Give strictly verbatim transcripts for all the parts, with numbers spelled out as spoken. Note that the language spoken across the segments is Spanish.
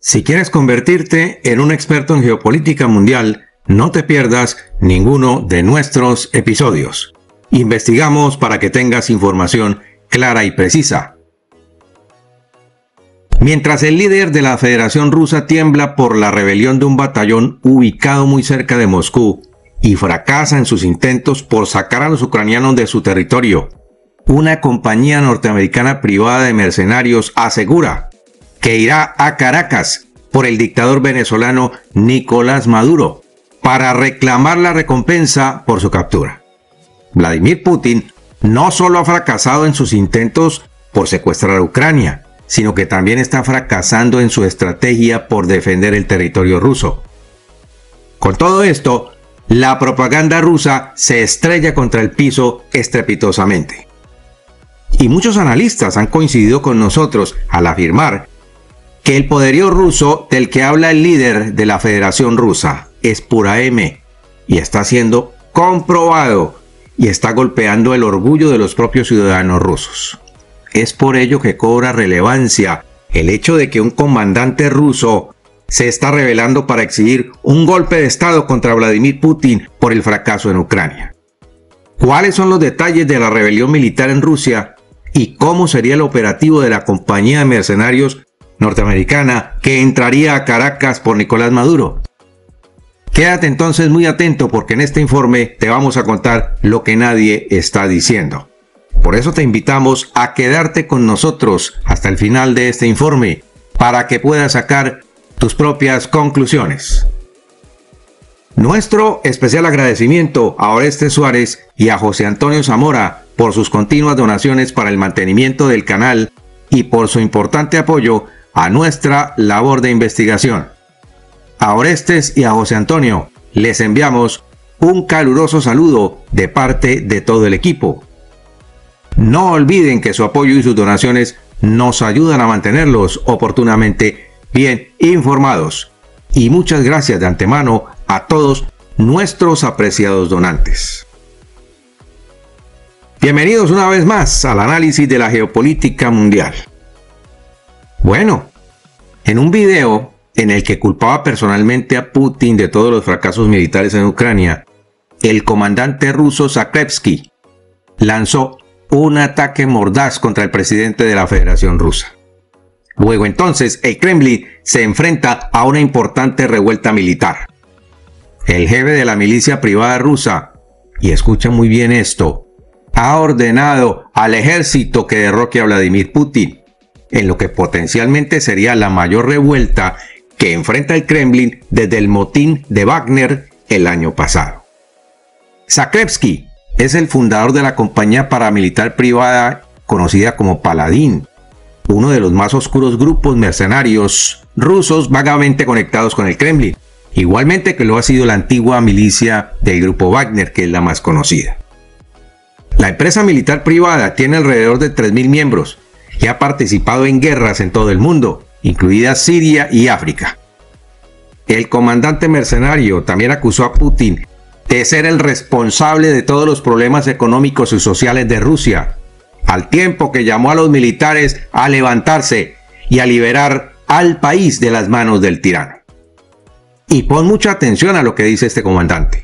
Si quieres convertirte en un experto en geopolítica mundial, no te pierdas ninguno de nuestros episodios. Investigamos para que tengas información clara y precisa. Mientras el líder de la Federación Rusa tiembla por la rebelión de un batallón ubicado muy cerca de Moscú y fracasa en sus intentos por sacar a los ucranianos de su territorio, una compañía norteamericana privada de mercenarios asegura que irá a Caracas por el dictador venezolano Nicolás Maduro para reclamar la recompensa por su captura. Vladimir Putin no solo ha fracasado en sus intentos por secuestrar a Ucrania, sino que también está fracasando en su estrategia por defender el territorio ruso. Con todo esto, la propaganda rusa se estrella contra el piso estrepitosamente. Y muchos analistas han coincidido con nosotros al afirmar que el poderío ruso del que habla el líder de la Federación Rusa es pura M y está siendo comprobado y está golpeando el orgullo de los propios ciudadanos rusos. Es por ello que cobra relevancia el hecho de que un comandante ruso se está rebelando para exigir un golpe de Estado contra Vladimir Putin por el fracaso en Ucrania. ¿Cuáles son los detalles de la rebelión militar en Rusia y cómo sería el operativo de la compañía de mercenarios norteamericana que entraría a Caracas por Nicolás Maduro? Quédate entonces muy atento porque en este informe te vamos a contar lo que nadie está diciendo. Por eso te invitamos a quedarte con nosotros hasta el final de este informe para que puedas sacar tus propias conclusiones. Nuestro especial agradecimiento a Orestes Suárez y a José Antonio Zamora por sus continuas donaciones para el mantenimiento del canal y por su importante apoyo a nuestra labor de investigación. A Orestes y a José Antonio les enviamos un caluroso saludo de parte de todo el equipo. No olviden que su apoyo y sus donaciones nos ayudan a mantenerlos oportunamente bien informados. Y muchas gracias de antemano a todos nuestros apreciados donantes. Bienvenidos una vez más al análisis de la geopolítica mundial. Bueno, en un video en el que culpaba personalmente a Putin de todos los fracasos militares en Ucrania, el comandante ruso Zakrevsky lanzó un ataque mordaz contra el presidente de la Federación Rusa. Luego entonces el Kremlin se enfrenta a una importante revuelta militar. El jefe de la milicia privada rusa, y escucha muy bien esto, ha ordenado al ejército que derroque a Vladimir Putin, en lo que potencialmente sería la mayor revuelta que enfrenta el Kremlin desde el motín de Wagner el año pasado. Zakrevsky es el fundador de la compañía paramilitar privada conocida como Paladín, uno de los más oscuros grupos mercenarios rusos vagamente conectados con el Kremlin, igualmente que lo ha sido la antigua milicia del grupo Wagner, que es la más conocida. La empresa militar privada tiene alrededor de tres mil miembros y ha participado en guerras en todo el mundo, incluidas Siria y África. El comandante mercenario también acusó a Putin de ser el responsable de todos los problemas económicos y sociales de Rusia, al tiempo que llamó a los militares a levantarse y a liberar al país de las manos del tirano. Y pon mucha atención a lo que dice este comandante.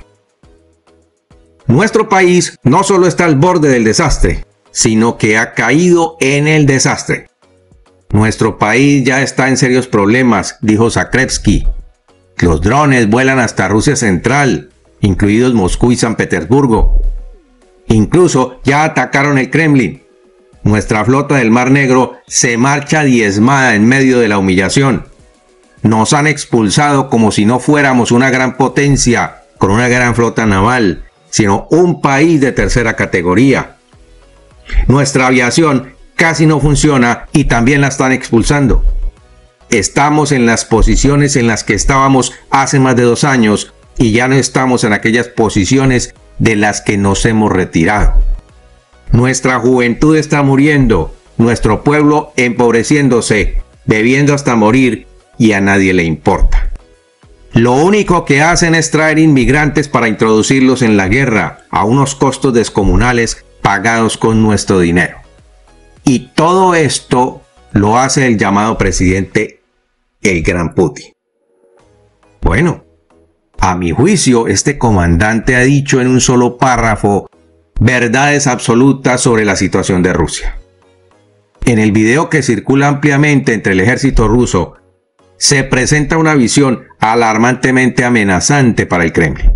Nuestro país no solo está al borde del desastre, sino que ha caído en el desastre. Nuestro país ya está en serios problemas, dijo Zakrevsky. Los drones vuelan hasta Rusia Central, incluidos Moscú y San Petersburgo. Incluso ya atacaron el Kremlin. Nuestra flota del Mar Negro se marcha diezmada en medio de la humillación. Nos han expulsado como si no fuéramos una gran potencia con una gran flota naval, sino un país de tercera categoría. Nuestra aviación casi no funciona y también la están expulsando. Estamos en las posiciones en las que estábamos hace más de dos años y ya no estamos en aquellas posiciones de las que nos hemos retirado. Nuestra juventud está muriendo, nuestro pueblo empobreciéndose, bebiendo hasta morir y a nadie le importa. Lo único que hacen es traer inmigrantes para introducirlos en la guerra a unos costos descomunales pagados con nuestro dinero. Y todo esto lo hace el llamado presidente el gran Putin. Bueno, a mi juicio, este comandante ha dicho en un solo párrafo verdades absolutas sobre la situación de Rusia. En el video que circula ampliamente entre el ejército ruso, se presenta una visión alarmantemente amenazante para el Kremlin.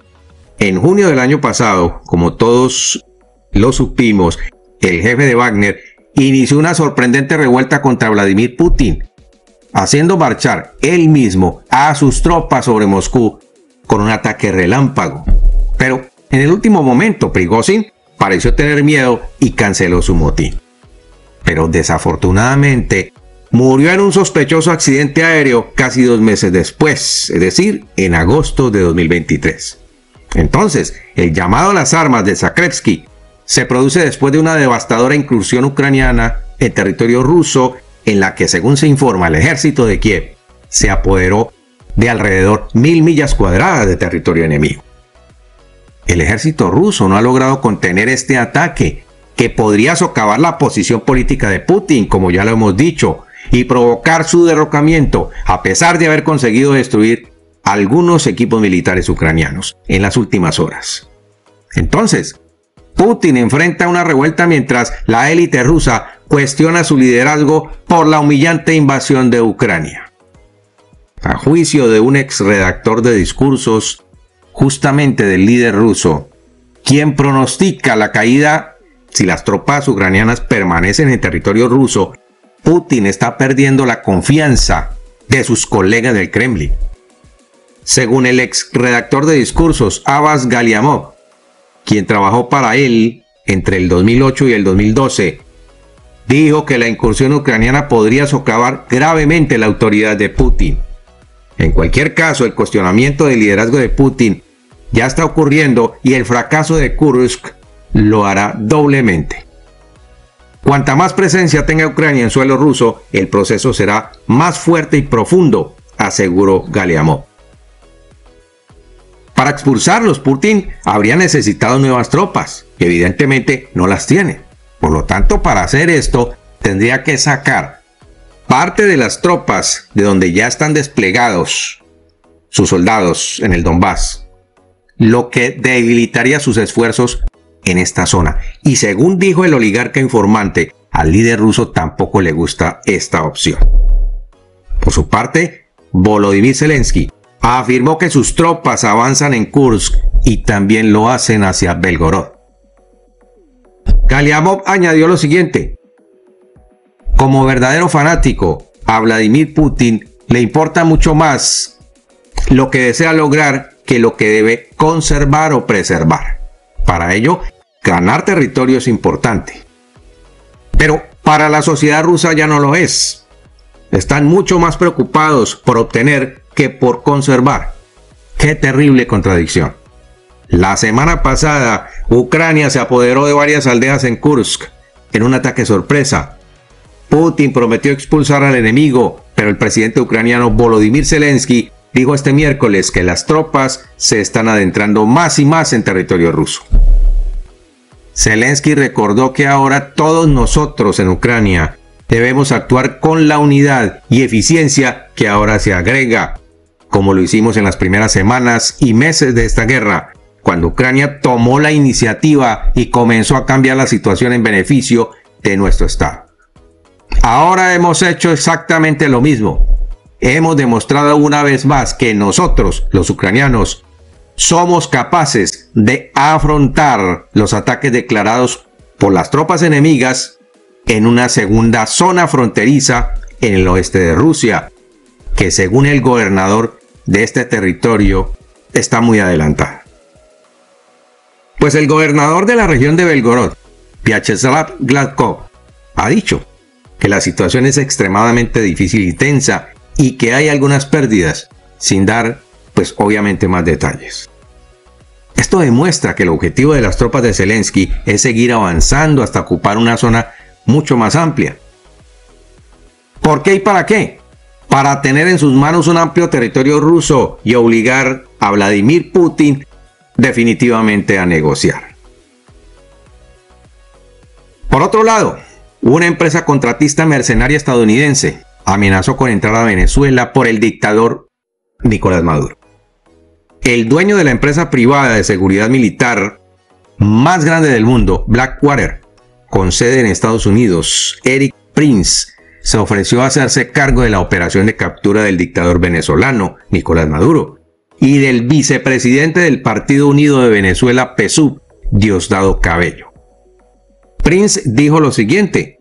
En junio del año pasado, como todos lo supimos, el jefe de Wagner inició una sorprendente revuelta contra Vladimir Putin, haciendo marchar él mismo a sus tropas sobre Moscú con un ataque relámpago. Pero en el último momento, Prigozhin pareció tener miedo y canceló su motín. Pero desafortunadamente murió en un sospechoso accidente aéreo casi dos meses después, es decir, en agosto de dos mil veintitrés. Entonces, el llamado a las armas de Zakrevsky se produce después de una devastadora incursión ucraniana en territorio ruso, en la que, según se informa, el ejército de Kiev se apoderó de alrededor mil millas cuadradas de territorio enemigo. El ejército ruso no ha logrado contener este ataque, que podría socavar la posición política de Putin, como ya lo hemos dicho, y provocar su derrocamiento, a pesar de haber conseguido destruir algunos equipos militares ucranianos en las últimas horas. Entonces, Putin enfrenta una revuelta mientras la élite rusa cuestiona su liderazgo por la humillante invasión de Ucrania. A juicio de un ex redactor de discursos, justamente del líder ruso, quien pronostica la caída si las tropas ucranianas permanecen en territorio ruso, Putin está perdiendo la confianza de sus colegas del Kremlin. Según el ex redactor de discursos Abbas Galiamov, quien trabajó para él entre el dos mil ocho y el dos mil doce, dijo que la incursión ucraniana podría socavar gravemente la autoridad de Putin. En cualquier caso, el cuestionamiento del liderazgo de Putin ya está ocurriendo y el fracaso de Kursk lo hará doblemente. Cuanta más presencia tenga Ucrania en suelo ruso, el proceso será más fuerte y profundo, aseguró Galiamov. Para expulsarlos, Putin habría necesitado nuevas tropas, que evidentemente no las tiene. Por lo tanto, para hacer esto, tendría que sacar parte de las tropas de donde ya están desplegados sus soldados en el Donbass, lo que debilitaría sus esfuerzos en esta zona. Y según dijo el oligarca informante, al líder ruso tampoco le gusta esta opción. Por su parte, Volodymyr Zelensky afirmó que sus tropas avanzan en Kursk y también lo hacen hacia Belgorod. Galiamov añadió lo siguiente: como verdadero fanático, a Vladimir Putin le importa mucho más lo que desea lograr que lo que debe conservar o preservar. Para ello, ganar territorio es importante. Pero para la sociedad rusa ya no lo es. Están mucho más preocupados por obtener que por conservar. ¡Qué terrible contradicción! La semana pasada, Ucrania se apoderó de varias aldeas en Kursk en un ataque sorpresa. Putin prometió expulsar al enemigo, pero el presidente ucraniano Volodymyr Zelensky dijo este miércoles que las tropas se están adentrando más y más en territorio ruso. Zelensky recordó que ahora todos nosotros en Ucrania debemos actuar con la unidad y eficiencia que ahora se agrega, como lo hicimos en las primeras semanas y meses de esta guerra, cuando Ucrania tomó la iniciativa y comenzó a cambiar la situación en beneficio de nuestro Estado. Ahora hemos hecho exactamente lo mismo. Hemos demostrado una vez más que nosotros, los ucranianos, somos capaces de afrontar los ataques declarados por las tropas enemigas en una segunda zona fronteriza en el oeste de Rusia, que según el gobernador de este territorio está muy adelantada. Pues el gobernador de la región de Belgorod, Vyacheslav Gladkov, ha dicho que la situación es extremadamente difícil y tensa y que hay algunas pérdidas, sin dar, pues obviamente, más detalles. Esto demuestra que el objetivo de las tropas de Zelensky es seguir avanzando hasta ocupar una zona mucho más amplia. ¿Por qué y para qué? Para tener en sus manos un amplio territorio ruso y obligar a Vladimir Putin definitivamente a negociar. Por otro lado, una empresa contratista mercenaria estadounidense amenazó con entrar a Venezuela por el dictador Nicolás Maduro. El dueño de la empresa privada de seguridad militar más grande del mundo, Blackwater, con sede en Estados Unidos, Eric Prince, se ofreció a hacerse cargo de la operación de captura del dictador venezolano, Nicolás Maduro, y del vicepresidente del Partido Unido de Venezuela, P S U V, Diosdado Cabello. Prince dijo lo siguiente: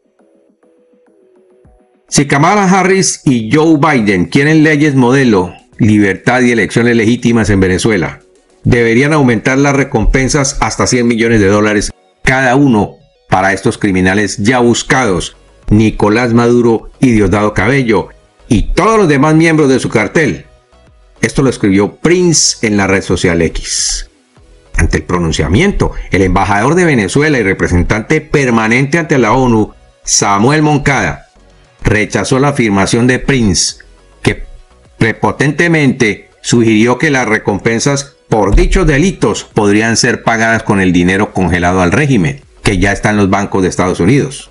si Kamala Harris y Joe Biden quieren leyes modelo, libertad y elecciones legítimas en Venezuela, deberían aumentar las recompensas hasta cien millones de dólares cada uno para estos criminales ya buscados, Nicolás Maduro y Diosdado Cabello, y todos los demás miembros de su cartel. Esto lo escribió Prince en la red social X. Ante el pronunciamiento, el embajador de Venezuela y representante permanente ante la ONU, Samuel Moncada, rechazó la afirmación de Prince, que prepotentemente sugirió que las recompensas por dichos delitos podrían ser pagadas con el dinero congelado al régimen, que ya está en los bancos de Estados Unidos.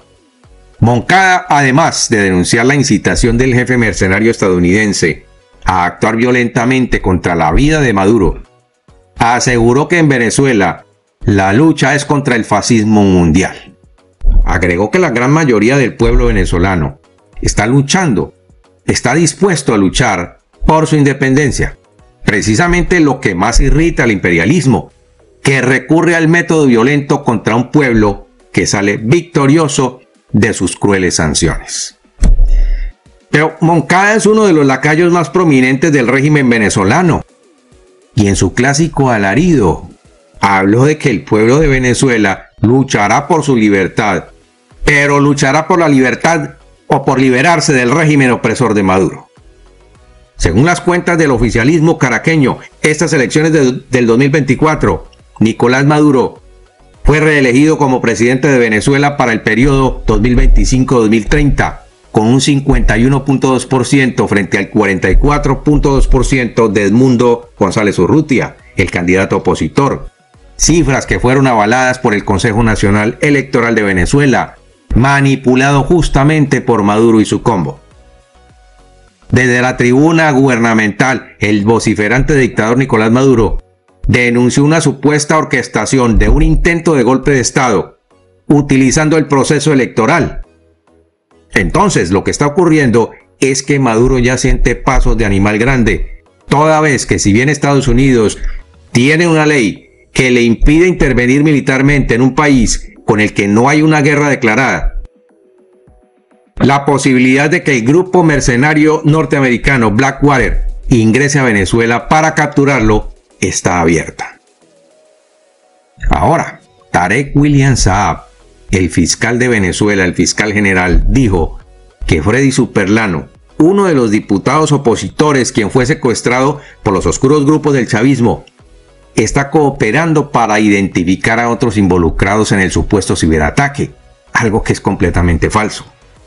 Moncada, además de denunciar la incitación del jefe mercenario estadounidense a actuar violentamente contra la vida de Maduro, aseguró que en Venezuela la lucha es contra el fascismo mundial. Agregó que la gran mayoría del pueblo venezolano está luchando, está dispuesto a luchar por su independencia. Precisamente lo que más irrita al imperialismo, que recurre al método violento contra un pueblo que sale victorioso de sus crueles sanciones. Pero Moncada es uno de los lacayos más prominentes del régimen venezolano, y en su clásico alarido habló de que el pueblo de Venezuela luchará por su libertad, pero luchará por la libertad o por liberarse del régimen opresor de Maduro. Según las cuentas del oficialismo caraqueño, estas elecciones de, del dos mil veinticuatro, Nicolás Maduro fue reelegido como presidente de Venezuela para el periodo dos mil veinticinco a dos mil treinta, con un cincuenta y uno punto dos por ciento frente al cuarenta y cuatro punto dos por ciento de Edmundo González Urrutia, el candidato opositor. Cifras que fueron avaladas por el Consejo Nacional Electoral de Venezuela, manipulado justamente por Maduro y su combo. Desde la tribuna gubernamental, el vociferante dictador Nicolás Maduro denunció una supuesta orquestación de un intento de golpe de Estado, utilizando el proceso electoral. Entonces, lo que está ocurriendo es que Maduro ya siente pasos de animal grande, toda vez que si bien Estados Unidos tiene una ley que le impide intervenir militarmente en un país con el que no hay una guerra declarada, la posibilidad de que el grupo mercenario norteamericano Blackwater ingrese a Venezuela para capturarlo está abierta. Ahora, Tarek William Saab, el fiscal de Venezuela, el fiscal general, dijo que Freddy Superlano, uno de los diputados opositores quien fue secuestrado por los oscuros grupos del chavismo, está cooperando para identificar a otros involucrados en el supuesto ciberataque, algo que es completamente falso.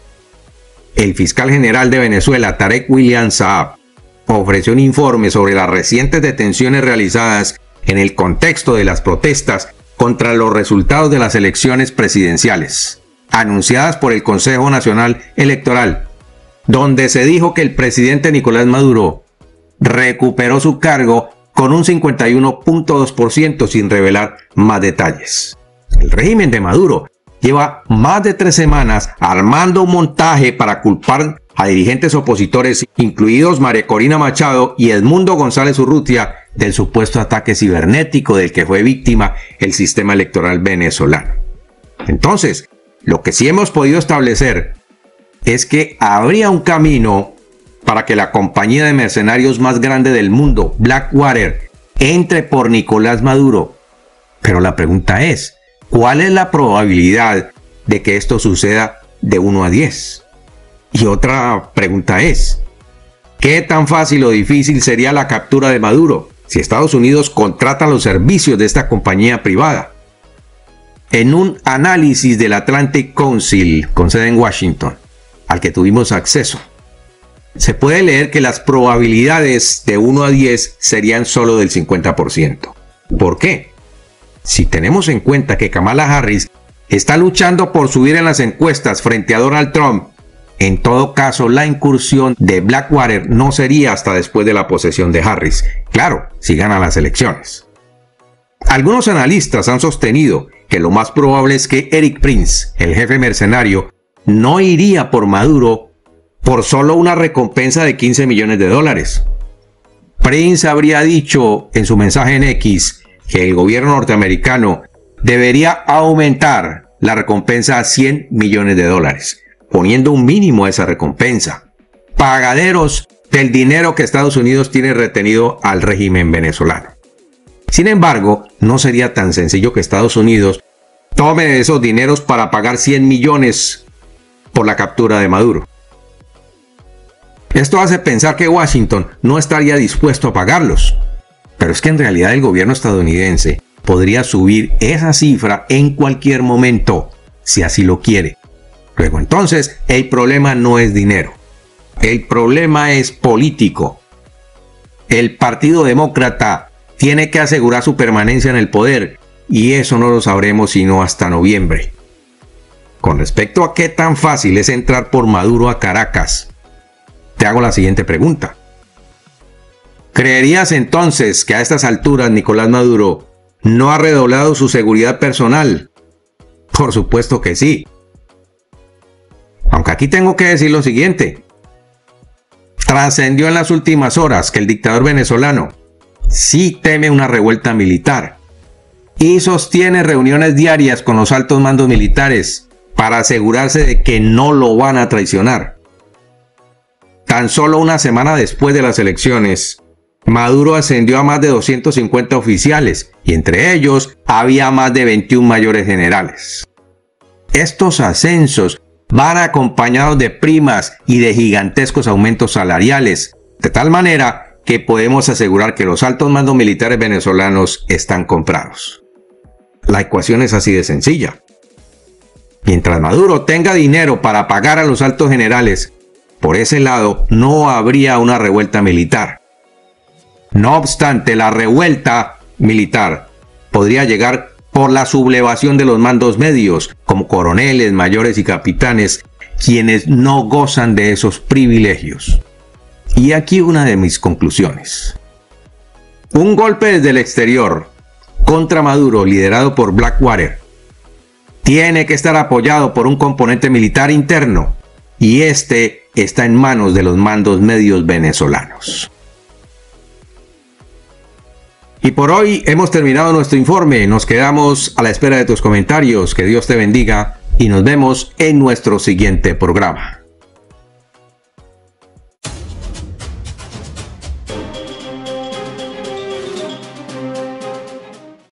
El fiscal general de Venezuela, Tarek William Saab, ofreció un informe sobre las recientes detenciones realizadas en el contexto de las protestas contra los resultados de las elecciones presidenciales, anunciadas por el Consejo Nacional Electoral, donde se dijo que el presidente Nicolás Maduro recuperó su cargo con un cincuenta y uno punto dos por ciento sin revelar más detalles. El régimen de Maduro lleva más de tres semanas armando un montaje para culpar a dirigentes opositores, incluidos María Corina Machado y Edmundo González Urrutia, del supuesto ataque cibernético del que fue víctima el sistema electoral venezolano. Entonces, lo que sí hemos podido establecer es que habría un camino para que la compañía de mercenarios más grande del mundo, Blackwater, entre por Nicolás Maduro. Pero la pregunta es, ¿cuál es la probabilidad de que esto suceda de uno a diez? Y otra pregunta es, ¿qué tan fácil o difícil sería la captura de Maduro si Estados Unidos contrata los servicios de esta compañía privada? En un análisis del Atlantic Council, con sede en Washington, al que tuvimos acceso, se puede leer que las probabilidades de uno a diez serían solo del cincuenta por ciento. ¿Por qué? Si tenemos en cuenta que Kamala Harris está luchando por subir en las encuestas frente a Donald Trump En todo caso, la incursión de Blackwater no sería hasta después de la posesión de Harris. Claro, si gana las elecciones. Algunos analistas han sostenido que lo más probable es que Erik Prince, el jefe mercenario, no iría por Maduro por solo una recompensa de quince millones de dólares. Prince habría dicho en su mensaje en X que el gobierno norteamericano debería aumentar la recompensa a cien millones de dólares, poniendo un mínimo a esa recompensa. Pagaderos del dinero que Estados Unidos tiene retenido al régimen venezolano. Sin embargo, no sería tan sencillo que Estados Unidos tome esos dineros para pagar cien millones por la captura de Maduro. Esto hace pensar que Washington no estaría dispuesto a pagarlos. Pero es que en realidad el gobierno estadounidense podría subir esa cifra en cualquier momento, si así lo quiere. Luego entonces, el problema no es dinero. El problema es político. El Partido Demócrata tiene que asegurar su permanencia en el poder, y eso no lo sabremos sino hasta noviembre. Con respecto a qué tan fácil es entrar por Maduro a Caracas, te hago la siguiente pregunta. ¿Creerías entonces que a estas alturas Nicolás Maduro no ha redoblado su seguridad personal? Por supuesto que sí. Aunque aquí tengo que decir lo siguiente. Trascendió en las últimas horas que el dictador venezolano sí teme una revuelta militar y sostiene reuniones diarias con los altos mandos militares para asegurarse de que no lo van a traicionar. Tan solo una semana después de las elecciones, Maduro ascendió a más de doscientos cincuenta oficiales y entre ellos había más de veintiún mayores generales. Estos ascensos van acompañados de primas y de gigantescos aumentos salariales, de tal manera que podemos asegurar que los altos mandos militares venezolanos están comprados. La ecuación es así de sencilla. Mientras Maduro tenga dinero para pagar a los altos generales, por ese lado no habría una revuelta militar. No obstante, la revuelta militar podría llegar por la sublevación de los mandos medios, como coroneles, mayores y capitanes, quienes no gozan de esos privilegios. Y aquí una de mis conclusiones. Un golpe desde el exterior contra Maduro, liderado por Blackwater, tiene que estar apoyado por un componente militar interno, y este está en manos de los mandos medios venezolanos. Y por hoy hemos terminado nuestro informe. Nos quedamos a la espera de tus comentarios. Que Dios te bendiga y nos vemos en nuestro siguiente programa.